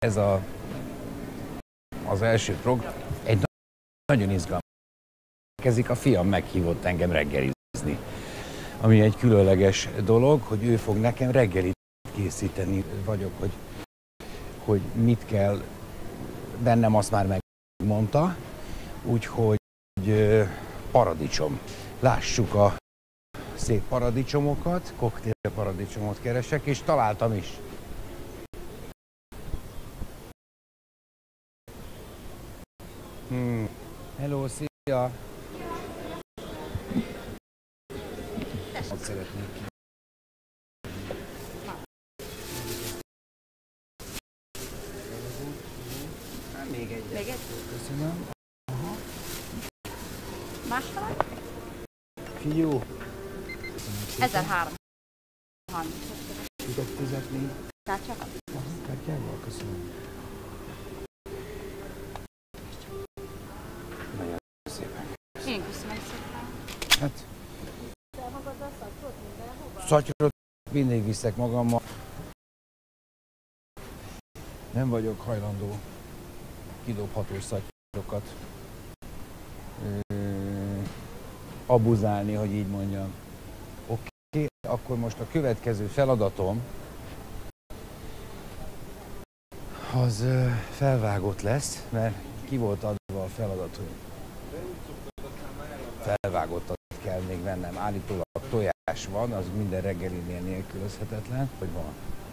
Ez az első program egy nagyon izgalmas. A fiam meghívott engem reggelizni, ami egy különleges dolog, hogy ő fog nekem reggelit készíteni. Vagyok, hogy mit kell, bennem azt már megmondta, úgyhogy paradicsom. Lássuk a szép paradicsomokat, koktélparadicsomot keresek, és találtam is. Hello, szia! Azt szeretnék. Még egy. Még egy? Köszönöm. Aha. Másfele? Fiú. 1330. Tudok fizetni? Kártyával? Kártyával, köszönöm. Nagyon szépen. Én köszönöm szépen. Hát. Szatyrot mindig viszek magammal. Nem vagyok hajlandó kidobhatós szatyrokat abuzálni, hogy így mondjam. Oké, akkor most a következő feladatom az felvágott lesz, mert ki volt adva a feladat, hogy felvágottat kell még vennem. Állítólag tojás van, az minden reggelinél nélkülözhetetlen, hogy van.